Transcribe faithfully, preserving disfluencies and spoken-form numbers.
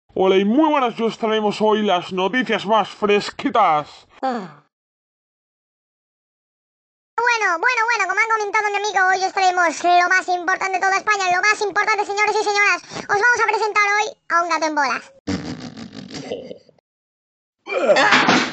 Hola y muy buenas, os traemos hoy las noticias más fresquitas. Bueno, bueno, bueno, como han comentado mi amigo, hoy os traemos lo más importante de toda España, lo más importante, señores y señoras. Os vamos a presentar hoy a un gato en bolas.